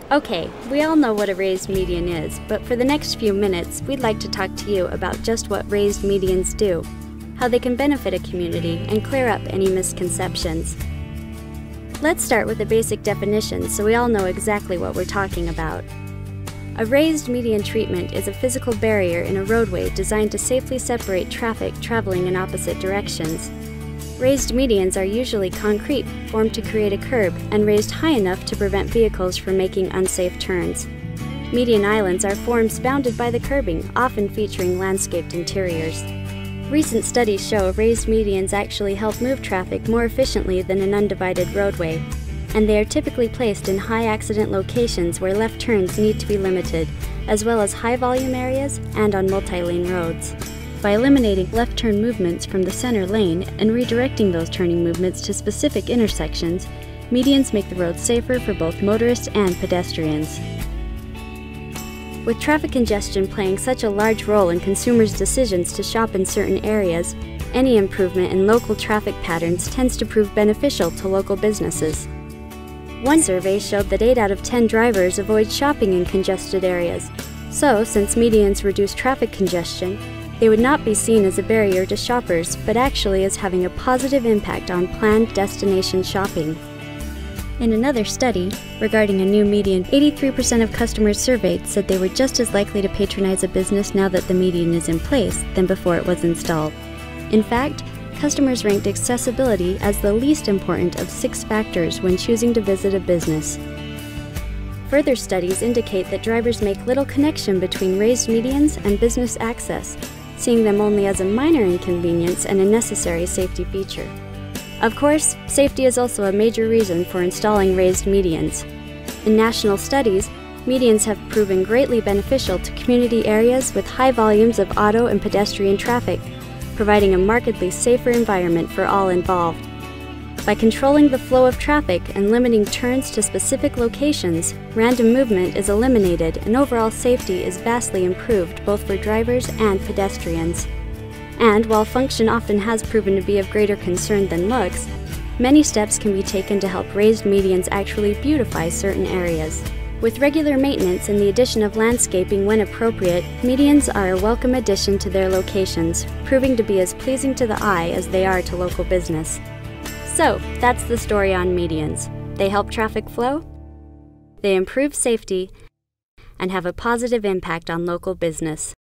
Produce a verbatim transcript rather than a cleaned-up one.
Okay, we all know what a raised median is, but for the next few minutes, we'd like to talk to you about just what raised medians do, how they can benefit a community, and clear up any misconceptions. Let's start with a basic definition so we all know exactly what we're talking about. A raised median treatment is a physical barrier in a roadway designed to safely separate traffic traveling in opposite directions. Raised medians are usually concrete, formed to create a curb, and raised high enough to prevent vehicles from making unsafe turns. Median islands are forms bounded by the curbing, often featuring landscaped interiors. Recent studies show raised medians actually help move traffic more efficiently than an undivided roadway, and they are typically placed in high accident locations where left turns need to be limited, as well as high-volume areas and on multi-lane roads. By eliminating left turn movements from the center lane and redirecting those turning movements to specific intersections, medians make the road safer for both motorists and pedestrians. With traffic congestion playing such a large role in consumers' decisions to shop in certain areas, any improvement in local traffic patterns tends to prove beneficial to local businesses. One survey showed that eight out of ten drivers avoid shopping in congested areas. So, since medians reduce traffic congestion, they would not be seen as a barrier to shoppers, but actually as having a positive impact on planned destination shopping. In another study regarding a new median, eighty-three percent of customers surveyed said they were just as likely to patronize a business now that the median is in place than before it was installed. In fact, customers ranked accessibility as the least important of six factors when choosing to visit a business. Further studies indicate that drivers make little connection between raised medians and business access, seeing them only as a minor inconvenience and a necessary safety feature. Of course, safety is also a major reason for installing raised medians. In national studies, medians have proven greatly beneficial to community areas with high volumes of auto and pedestrian traffic, providing a markedly safer environment for all involved. By controlling the flow of traffic and limiting turns to specific locations, random movement is eliminated and overall safety is vastly improved both for drivers and pedestrians. And while function often has proven to be of greater concern than looks, many steps can be taken to help raised medians actually beautify certain areas. With regular maintenance and the addition of landscaping when appropriate, medians are a welcome addition to their locations, proving to be as pleasing to the eye as they are to local business. So, that's the story on medians. They help traffic flow, they improve safety, and have a positive impact on local business.